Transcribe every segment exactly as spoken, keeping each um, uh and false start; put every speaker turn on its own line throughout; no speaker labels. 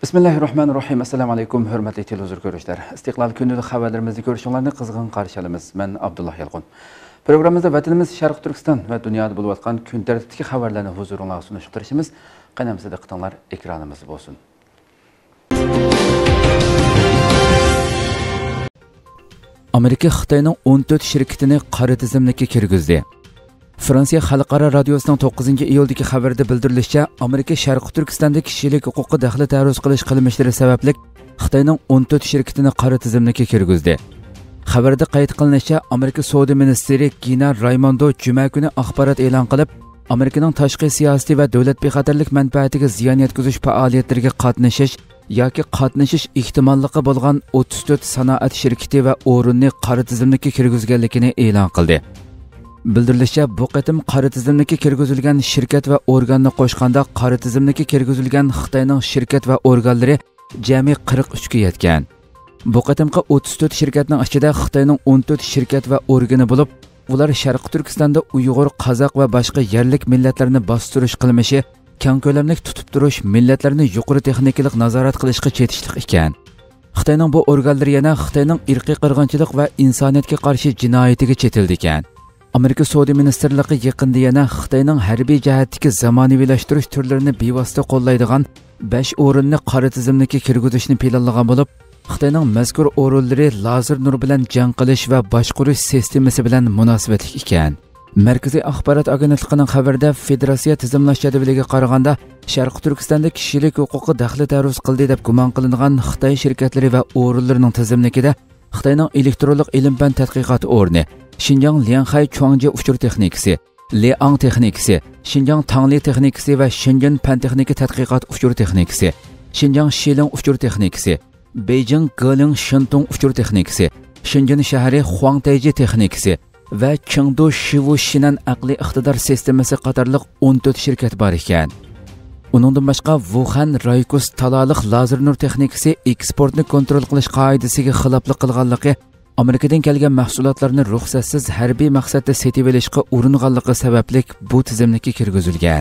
Bismillahirrahmanirrahim. Assalamu alaykum, hurmatli televizor ko'ruvchilar. Istiqlol kunida xabarlarimizni ko'rishinglarni qizg'in qarshi olamiz. Men Abdullah Yalqun. Programmamizda vatanimiz Sharq Turkiston va dunyoda bo'lib o'tgan kun tartibidagi xabarlarni huzuringizga sunishga tirishimiz. Qanamsiz diqqatinglar ekranimiz bo'lsin. Amerika Xitoyning o'n to'rt shirkatini qora tizimlikka kirgizdi. Fransiya Xalqaro radiosining to'qqizinchi iyuldagi xabarida bildirilishicha, Amerika Sharq Turkistonda kishilik huquqi daxli ta'ruz qilish qilmishlari sababli Xitoyning o'n to'rt shirkatini qora tizimlikka kirgizdi. Xabarda qayd qilinishicha, Amerika Savdo ministri Gina Raimondo juma kuni axborot e'lon qilib, Amerikaning tashqi siyosiy va davlat bexatarlik manfaatiga ziyon yetkazish faoliyatlariga qatnashish yoki qatnashish ehtimolligi bo'lgan o'ttiz to'rt sanoat shirkati va o'rinni qora tizimlikka kirgizganligini e'lon qildi. Bildirilishicha, bu qatim qora tizimlikka kirgizilgan shirkat va organni qo'shganda qora tizimlikka kirgizilgan Xitoyning shirkat va organlari jami qirq uch ga yetgan. Bu qatimqi o'ttiz to'rt shirkatning ichida Xitoyning o'n to'rt shirkat va organi bo'lib, ular Sharq Turkistonda Uyg'ur, Qozoq va boshqa yerlik millatlarni bostirish qilmishi, keng ko'lamli tutib turish, millatlarni yuqori texnikalik nazorat qilishga chetishlik ekan. Xitoyning bu organlari yana Xitoyning irqiy qirg'inchilik va insoniyatga qarshi jinoyatiga chetildi ekan. Amerika Savdo ministrligi yaqinda yana Xitoyning harbiy jihatdagi zamonaviylashtirish turlarini bevosita qo'llaydigan besh o'rinni qora tizimlikka kirgizishni planlagan bo'lib, Xitoyning mazkur o'rinlari lazer nur bilan jang qilish va boshqarish sistemasi bilan munosabatli ekan. Markaziy axborot agentligining xabarida federatsiya tizimlash jadvaliga qaraganda, Sharq Turkistonda kishilik huquqi daxli ta'ruz qildi deb gumon qilingan Xitoy shirkatlari va o'rinlarining tizimligida Xitoyning elektronlik ilm-fan tadqiqot o'rni, Xinjiang Lianhai Chuangji uchur texnikasi, Liang texnikasi, Xinjiang Tangli texnikasi va Shenzhen fan texnika tadqiqot uchur texnikasi, Xinjiang Shilin uchur texnikasi, Beijing Geling Shintung uchur texnikasi, Shenzhen shahri Huangtaiji texnikasi va Chengdu Shivu Shinan aqliy iqtidor sistemasi qatorliq o'n to'rt shirkat bor ekan. Uningdan boshqa Wuhan Raykus taloliq lazer nur texnikasi eksportni kontrol qilish qoidasiga xiloflik qilganligi, Amerikadan kelgan mahsulotlarni ruxsatsiz harbiy maqsadda sotib olishga uringanligi sababli bu tizimlikka kirgizilgan.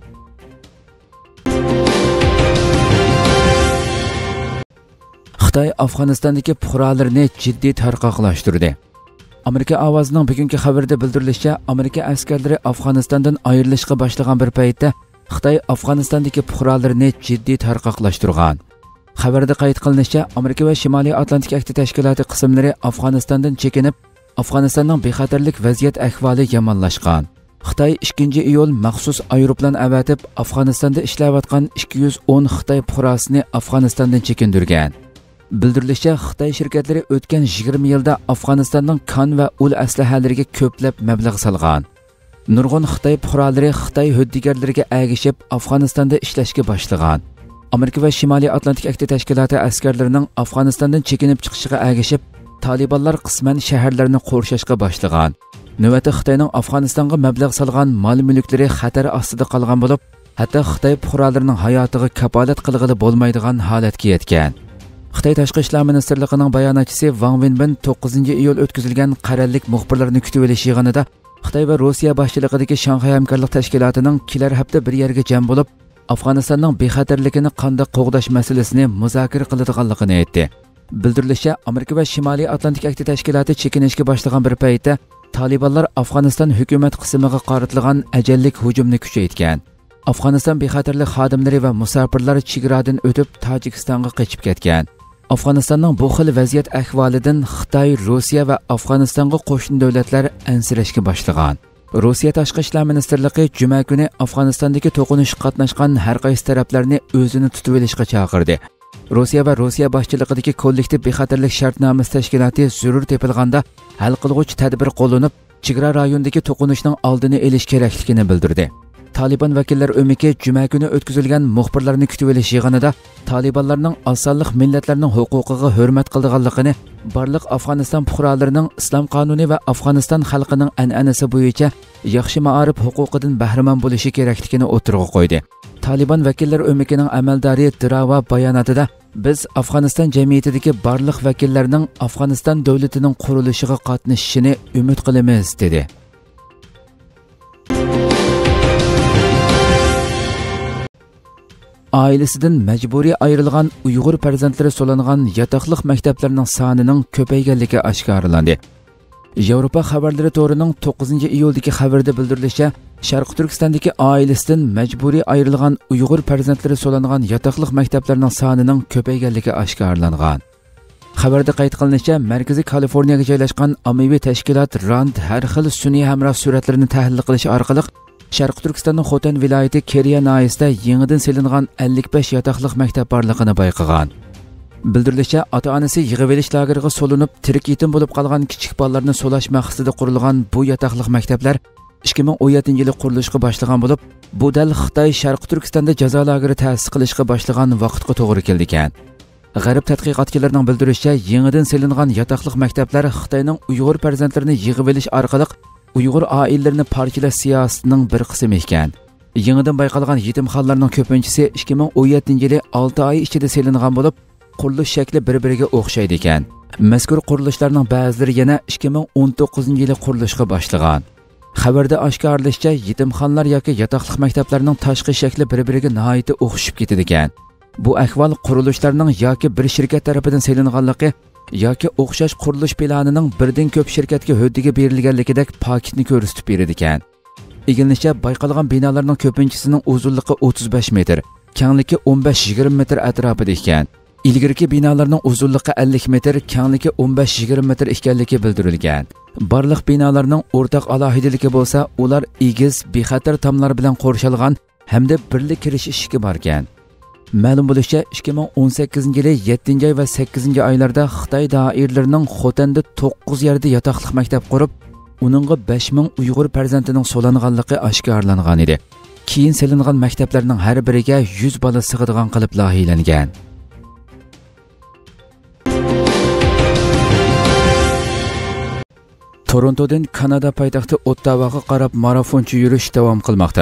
Xitoy Afg'onistondagi fuqarolarni jiddiy tarqoqlashtirdi. Amerika ovozining bugungi xabarida bildirilishicha, Amerika askarlari Afg'onistondan ayrilishga boshlagan bir paytda Xitoy Afg'onistondagi fuqarolarni jiddiy tarqoqlashtirgan. Xabarda qayd qilinishicha, Amerika va Shimoliy Atlantik Akti tashkiloti qismlari Afg'onistondan chekinib, Afg'onistonning bexatarlik vaziyat ahvoli yomonlashgan. Xitoy ikkinchi iyul maxsus aeroplan avatib, Afg'onistonda ishlayotgan ikki yuz o'n Xitoy fuqarosini Afg'onistondan chekindirgan. Bildirilishicha, Xitoy shirkatlari o'tgan yigirma yilda Afg'onistonning kon va ul aslahalariga ko'plab mablag' solgan. Nurg'un Xitoy fuqarolari Xitoy huddigarlariga agishib, Afg'onistonda ishlashga boshlagan. Amerika va Shimoliy Atlantik Akti tashkiloti askarlarining Afg'onistondan chekinib chiqishiga agishib, Talibanlar qisman shaharlarni qo'rshashga boshlagan. Navbatda Xitoyning Afg'onistonga mablag' solgan mol-mulklari xatar ostida qolgan bo'lib, hatto Xitoy fuqarolarining hayotiga kafolat qilg'ili bo'lmaydigan holatga yetgan. Xitoy Tashqi ishlar ministrligining bayonotchisi Wang Wenbin to'qqizinchi iyul o'tkazilgan qarorlik muxbirlarni kutib olish yig'inida Xitoy va Rossiya boshchiligidagi Shanxay hamkorlik tashkilotining kelar hafta bir yerga jam bo'lib, Afg'onistonning bexatarligini qanday qo'g'dash masalasini muzokara qiladiganligini aytdi. Bildirilishicha, Amerika va Shimoliy Atlantik Akti tashkiloti chekinishga boshlagan bir paytda Talibanlar Afg'oniston hukumat qismiga qaratilgan ajallik hujumni kuchaytirgan. Afg'oniston bexatarlik xodimlari va musofirlar chegaradan o'tib Tojikistonga qochib ketgan. Afg'onistonning bu xil vaziyat ahvolidan Xitoy, Rossiya va Afg'onistonga qo'shni davlatlar ansirashga boshlagan. Rossiya Tashqi ishlar ministrligi juma kuni Afg'onistondagi to'qinish qatnashgan har qaysi taraflarni o'zini tutib olishga chaqirdi. Rossiya va Rossiya boshchiligidagi kollektiv bexatarlik shartnomasi tashkiloti zarur tepilganda hal qiluvchi tadbir qo'llanib, chegara rayonidagi to'qinishning oldini olish kerakligini bildirdi. Taliban vakillar o'miki juma kuni o'tkazilgan muxbirlarni kutib olish yig'inida Talibanlarning osonlik millatlarning huquqiga hurmat qilganligini, barliq Afg'oniston fuqarolarining islom qonuni va Afg'oniston xalqining an'anasi bo'yicha yaxshi ma'arif huquqidan bahramand bo'lishi kerakligini o'tirg'a qo'ydi. Taliban vakillar o'mikining amaldori Dirava bayonotida, biz Afg'oniston jamiyatidagi barliq vakillarning Afg'oniston davlatining qurilishiga qatnashishini umid qilamiz dedi. ailesidan majburiy ayrilgan Uyg'ur farzandlari so'langan yotoqliq maktablarning sonining ko'payganligi oshkorlandi. Yevropa xabarlari to'rining to'qqizinchi iyuldagi xabarda bildirilishicha, Sharq Turkistondagi oilasidan majburiy ayrilgan Uyg'ur farzandlari so'langan yotoqliq maktablarning sonining ko'payganligi oshkorlangan. Xabarda qayd qilinishicha, Markaziy Kaliforniyaga joylashgan ommaviy tashkilot RAND har xil sun'iy hamroh suratlarini tahlil qilish orqali Sharq Turkistonning Xotan viloyati Keriya noyasida yangidan selingan ellik besh yotoqliq maktab borligini bayqagan. Bildirilishicha, ota-onasi yig'ib olish lageriga so'linib, tirik yetim bo'lib qolgan kichik bolalarni so'lash maqsadida qurilgan bu yotoqliq maktablar ikki ming o'n yettinchi yili qurilishga boshlagan bo'lib, bu dal Xitoy Sharq Turkistonda jazo lageri ta'sis qilishga boshlagan vaqtga to'g'ri keldi ekan. G'arb tadqiqotchilarining bildirishicha, yangidan selingan yotoqliq maktablar Xitoyning Uyg'ur farzandlarini yig'ib olish orqali Uyg'ur oilalarini parchalash siyosatining bir qismi ekan. Yangidan bayqalgan yetimxonlarning ko'pinchisi ikki ming o'n yettinchi yili olti oy ichida selingan bo'lib, qurilish shakli bir-biriga o'xshaydi ekan. Mazkur qurilishlarning ba'zilari yana ikki ming o'n to'qqizinchi yili qurilishga boshlagan. Xabarda oshkorlanishicha, yetimxonlar yoki yotoqliq maktablarning tashqi shakli bir-biriga nihoyat o'xshib ketadi ekan. Bu ahvol qurilishlarning yoki bir shirkat tarafidan selinganligi yoki o'xshash qurilish planining birdan ko'p shirkatga huddiga berilganligidek paketni ko'rsatib beradi ekan. Egilishicha, bayqalgan binolarning ko'pinchisining uzunligi o'ttiz besh metr, kengligi o'n besh yigirma metr atrofida ekan. Ilgirki binolarning uzunligi ellik metr, kengligi o'n besh yigirma metr ekanligi bildirilgan. Barliq binolarning o'rtaq alohidaligi bo'lsa, ular egiz, bexatar tomlar bilan qo'rshalgan hamda birlik kirish eshigi bor ekan. Ma'lum bo'lishicha, ikki ming o'n sakkizinchi yili yettinchi oy va sakkizinchi oylarda Xitoy doiralarining Xotanda to'qqiz yerda yotoqliq maktab qurib, uningga besh ming Uyg'ur farzandining so'langanligi oshkorlangan edi. Keyin selingan maktablarning har biriga yuz bola sig'adigan qilib loyihalangan. Torontodan Kanada poytaxti Ottavaga qarab marafonchi yurish davom qilmoqda.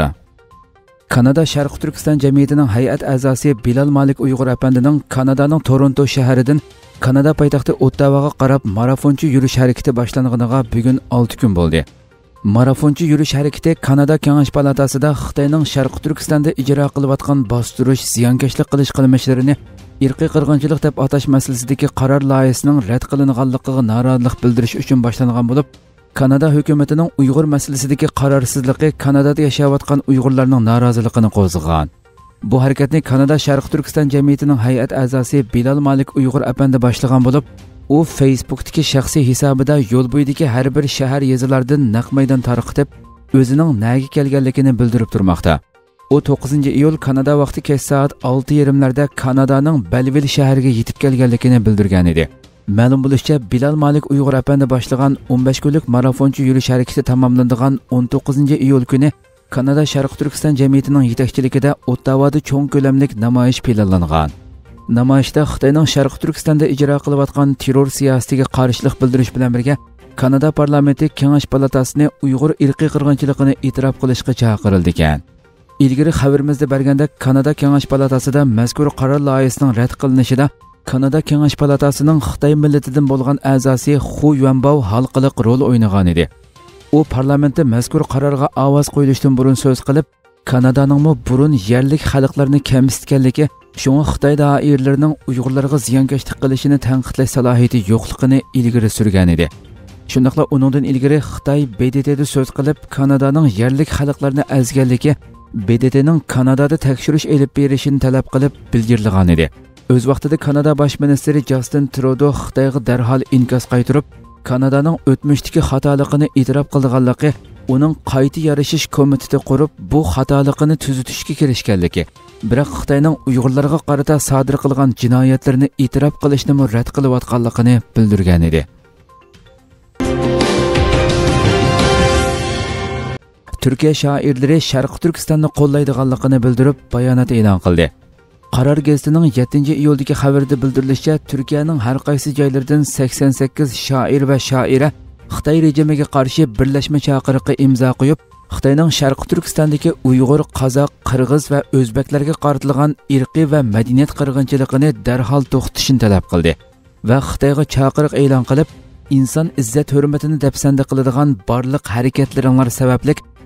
Kanada Sharq Turkiston jamiyatining hay'at a'zosi Bilal Malik Uyg'ur apandining Kanadaning Toronto shahridan Kanada poytaxti Ottavaga qarab marafonchi yurish harakati boshlanganiga bugun olti kun bo'ldi. Marafonchi yurish harakati Kanada Kengash palatasida Xitoyning Sharq Turkistonda ijro qilayotgan bostirish, ziyonkashlik qilish qilmishlarini irqiy qirg'inchilik deb atash masalasidagi qaror loyihasining rad qilinganligiga norozilik bildirish uchun boshlangan bo'lib, Kanada hukumatining Uyg'ur masalasidagi qarorsizligi Kanadada yashayotgan Uyg'urlarning noroziligini qo'zg'agan. Bu harakatni Kanada Sharq Turkiston jamiyatining hay'at a'zosi Bilal Malik Uyg'ur apandi boshlagan bo'lib, u Facebookdagi shaxsiy hisobida yo'l bo'yidagi har bir shahar yezilardan naq maydon tarqitib, o'zining naga kelganligini bildirib turmoqda. U to'qqizinchi iyul Kanada vaqti kech soat olti yarim larda Kanadaning Belleville shahriga yetib kelganligini bildirgan edi. Ma'lum bo'lishicha, Bilal Malik Uyg'ur apandi boshlagan o'n besh kunlik marafonchi yurish harakati tamomlanadigan o'n to'qqizinchi iyul kuni Kanada Sharq Turkiston jamiyatining yetakchiligida Ottavada cho'ng ko'lamlik namoyish planlangan. Namoyishda Xitoyning Sharq Turkistonda ijro qilayotgan terror siyosatiga qarshilik bildirish bilan birga Kanada parlamenti Kengash palatasini Uyg'ur irqiy qirg'inchiligini e'tirof qilishga chaqirildi ekan. Ilgari xabarimizda berganda Kanada Kengash palatasida mazkur qaror loyihasining rad qilinishida Kanada Kengash palatasining Xitoy millatidan bo'lgan a'zosi Xu Yuanbao halqaliq rol o'ynagan edi. U parlamentda mazkur qarorga ovoz qo'yilishdan burun so'z qilib, Kanadaning burun yerlik xalqlarni kamsitganligi, shunga Xitoy doiralarining Uyg'urlarga ziyonkashlik qilishini tanqidlash salohiyati yo'qligini ilgari surgan edi. Shundaqla uningdan ilgari Xitoy B D T'da so'z qilib, Kanadaning yerlik xalqlarni azganligi, B D T'ning Kanadada tekshirish elib berishini talab qilib bildirilgan edi. O'z vaqtida Kanada bosh ministri Justin Trudeau Xitoyga darhol inkos qaytirib, Kanadaning o'tmishdagi xatoligini e'tirof qilganligi, uning qayta yarashish komiteti qurib, bu xatoligini tuzatishga kirishganligi, biroq Xitoyning Uyg'urlarga qarata sodir qilgan jinoyatlarni e'tirof qilishni rad qilayotganligini bildirgan edi. Turkiya shoirlari Sharq Turkistonni qo'llaydiganligini bildirib, bayonot e'lon qildi. Qaror gazetining yettinchi iyuldagi xabarida bildirilishicha, Turkiyaning har qaysi joylaridan sakson sakkiz shoir va shoira Xitoy rejimiga qarshi birlashma chaqiriqqa imzo qo'yib, Xitoyning Sharq Turkistondagi Uyg'ur, Qozoq, Qirg'iz va o'zbeklarga qaratilgan irqiy va madaniyat qirg'inchiligini darhol to'xtatishni talab qildi va Xitoyga chaqiriq e'lon qilib, inson izzat hurmatini dafsanda qiladigan barliq harakatlaringlar sababli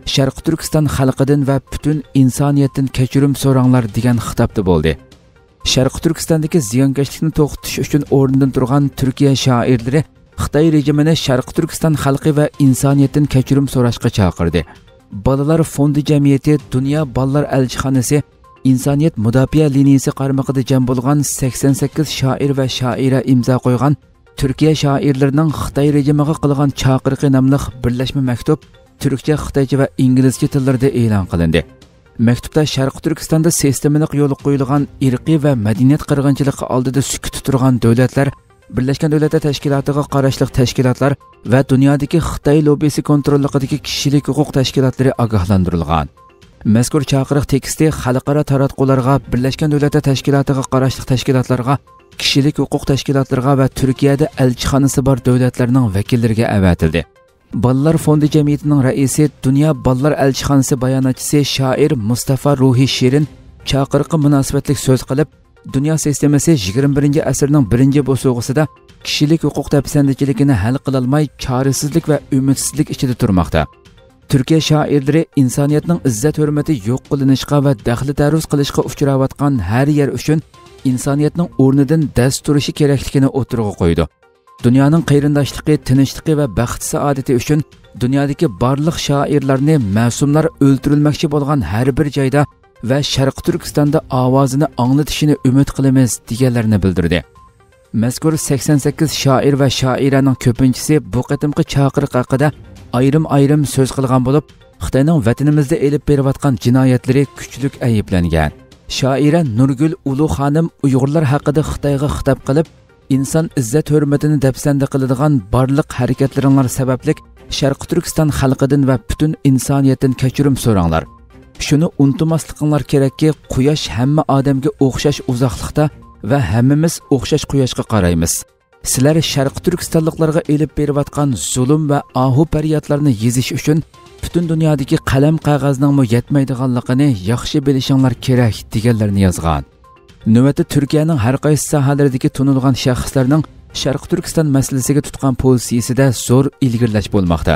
Sharq Turkiston xalqidan va butun insoniyatdan kechirim so'ranglar degan xitobda bo'ldi. Sharq Turkistondagi ziyonkashlikni to'xtatish uchun o'rnidan turgan Turkiya shoirlari Xitoy rejimini Sharq Turkiston xalqi va insoniyatdan kechirim so'rashga chaqirdi. Bolalar fondi jamiyati, Dunyo bolalar elchixonasi, insoniyat mudofaa liniyasi qarmog'ida jam bo'lgan sakson sakkiz shoir va shoira imzo qo'ygan Turkiya shoirlarining Xitoy rejimiga qilgan chaqiriqi nomli birlashma maktub turkcha, xitoycha va inglizcha tillarda e'lon qilindi. Maktubda Sharq Turkistonda sistematik yo'l qo'yilgan irqiy va madaniyat qirg'inchiligi oldida sukut turgan davlatlar, Birlashgan Davlatlar Tashkilotiga qarashli tashkilotlar va dunyodagi Xitoy lobbisi kontrolligidagi kishilik huquq tashkilotlari ogohlantirilgan. Mazkur chaqiriq teksti xalqaro taratqularga, Birlashgan Davlatlar Tashkilotiga qarashli tashkilotlarga, kishilik huquq tashkilotlariga va Turkiyada elchixonasi bor davlatlarning vakillariga avatildi. Bolalar fondi jamiyatining raisi, Dunyo bolalar elchixonasi bayonotchisi shoir Mustafa Ruhi Shirin chaqiriqqa munosabatli so'z qilib, dunyo sistemasi yigirma birinchi asrning birinchi bosug'isida kishilik huquq tafsandichiligini hal qila olmay, chorisizlik va umidsizlik ichida turmoqda. Turkiya shoirlari insoniyatning izzat hurmati yo'q qilinishga va daxli taruz qilishga uchrayotgan har yer uchun insoniyatning o'rnidan dast turishi kerakligini o'tirg'a qo'ydi. Dunyoning qayrindoshligi, tinchligi va baxt saodati uchun dunyodagi barliq shoirlarni ma'sumlar o'ldirilmoqchi bo'lgan har bir joyda va Sharq Turkistonda ovozini anglatishini umid qilamiz deganlarni bildirdi. Mazkur sakson sakkiz shoir va shoiraning ko'pinchisi bu qatimqi chaqiriq haqida ayrim-ayrim so'z qilgan bo'lib, Xitoyning vatanimizda elib berayotgan jinoyatlari kuchlik ayblangan. Shoira Nurgul Ulu xonim Uyg'urlar haqida Xitoyga xitob qilib, inson izzat hurmatini dafsanda qiladigan barliq harakatlaringlar sababli Sharq Turkiston xalqidan va butun insoniyatdan kechirim so'ranglar. Shuni unutmasliginglar kerakki, quyosh hamma odamga o'xshash uzoqlikda va hammamiz o'xshash quyoshga qaraymiz. Sizlar Sharq Turkistonliklarga elib berayotgan zulm va ahu faryodlarni yezish uchun butun dunyodagi qalam qog'ozning mo yetmaydiganligini yaxshi bilishinglar kerak deganlarni yozgan. Navbatda Turkiyaning har qaysi sohalaridagi tunilgan shaxslarning Sharq Turkiston masalasiga tutgan pozitsiyasida zo'r ilgirlash bo'lmoqda.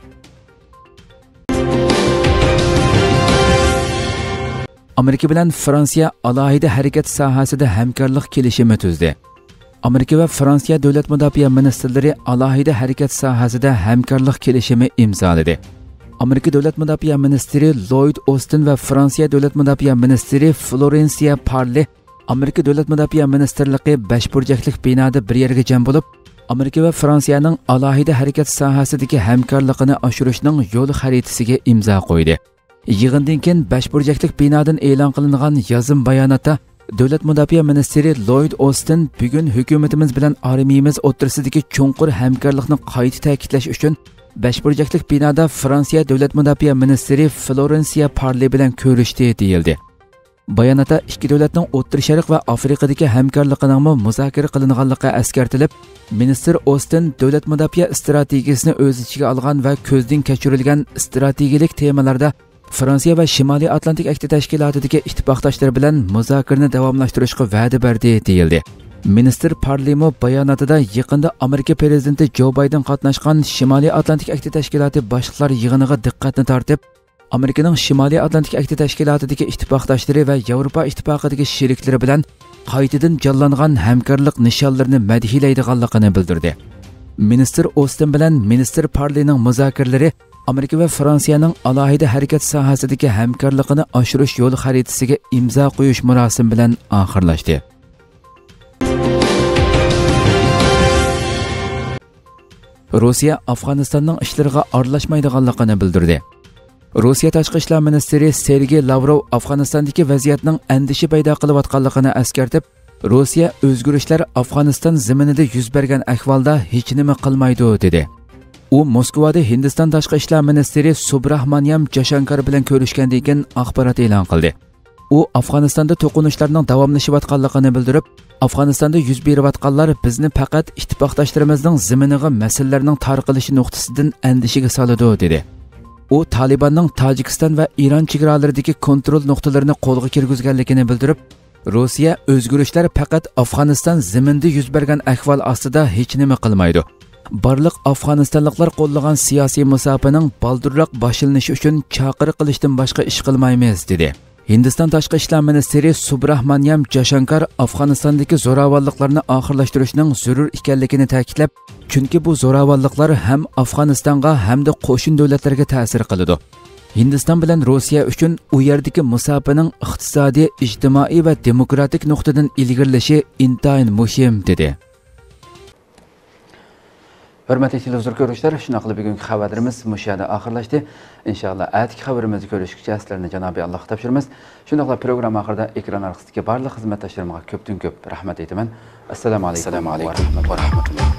Amerika bilan Fransiya alohida harakat sohasida hamkorlik kelishimi tuzdi. Amerika va Fransiya davlat mudofaa ministrlari alohida harakat sohasida hamkorlik kelishimi imzoladi. Amerika davlat mudofaa ministri Lloyd Austin va Fransiya davlat mudofaa ministri Florencia Parly Amerika davlat mudofaa ministrligi besh burchakli binoda bir yerga jam bo'lib, Amerika va Fransiyaning alohida harakat sohasidagi hamkorligini oshirishning yo'l xaritasiga imzo qo'ydi. Yig'indan keyin besh burchakli binodan e'lon qilingan yozim bayonotda davlat mudofaa ministri Lloyd Austin bugun hukumatimiz bilan armiyamiz o'rtasidagi cho'nqur hamkorlikni qayta ta'kidlash uchun besh burchakli binoda Fransiya davlat mudofaa ministri Florencia Parly bilan ko'rishdi deyildi. Bayonotda ikki davlatning O'rta Sharq va Afrikadagi hamkorligining muzokara qilinganligi eskartilib, ministr Austin davlat mudofaa strategiyasini o'z ichiga olgan va ko'zdan kechirilgan strategik temalarda Fransiya va Shimoliy Atlantik Akti tashkilotidagi ittifoqdoshlar bilan muzokarani davomlashtirishga va'da berdi deyildi. Ministr Parlimo bayonotida yaqinda Amerika prezidenti Joe Biden qatnashgan Shimoliy Atlantik Akti tashkiloti boshliqlar yig'iniga diqqatni tortib, Amerikaning Shimoliy Atlantik Akti tashkilotidagi ittifoqdoshlari va Yevropa ittifoqidagi sheriklari bilan qaytadan jonlangan hamkorlik nishonlarini madhiylaydiganligini bildirdi. Ministr Austin bilan ministr Parlyning muzokaralari Amerika va Fransiyaning alohida harakat sohasidagi hamkorligini oshirish yo'l xaritasiga imzo qo'yish murosimi bilan oxirlashdi. Rossiya Afg'onistonning ishlariga aralashmaydiganligini bildirdi. Rossiya tashqi ishlar ministri Sergey Lavrov Afg'onistondagi vaziyatning andishi paydo qilayotganligini eskartib, Rossiya o'zgarishlar Afg'oniston zaminida yuz bergan ahvolda hech nima qilmaydi dedi. U Moskvada Hindiston tashqi ishlar ministri Subrahmanyam Jashankar bilan ko'rishgandan keyin axborot e'lon qildi. U Afg'onistonda to'qinishlarning davomlashayotganligini bildirib, Afg'onistonda yuz berayotganlar bizni faqat ittifoqdoshlarimizning zaminiga masalalarning tarqalishi nuqtasidan andishiga soladi dedi. U Talibanning Tojikiston va Iran chegaralaridagi kontrol nuqtalarini qo'lga kirgizganligini bildirib, Rossiya o'zgarishlar faqat Afg'oniston zaminida yuz bergan ahvol ostida hech nima qilmaydi. barliq Afg'onistonliklar qo'llagan siyosiy musofaning baldurroq boshlanishi uchun chaqiriq qilishdan boshqa ish qilmaymiz dedi. Hindiston tashqi ishlar ministri Subrahmanyam Jashankar Afg'onistondagi zo'ravonliklarni oxirlashtirishning zarur ekanligini ta'kidlab, chunki bu zo'ravonliklar ham Afg'onistonga hamda qo'shni davlatlarga ta'sir qiladi. Hindiston bilan Rossiya uchun u yerdagi musofaning iqtisodiy, ijtimoiy va demokratik nuqtadan ilgirlashi intayin muhim dedi. Hörmətli televizor görüşlər, şunaqlı bugünkü xəbərimiz müşahidə axırlaşdı. İnşallah ətki xəbərimizi görüşkücə əslərini Cənab-ı Allah tapşırmız. Şunaqla proqram axırda ekran arxasındakı barlıq xizmətdaşlarıma köpdən köp rəhmət etmən. Assalamu alaykum və rahmetullah.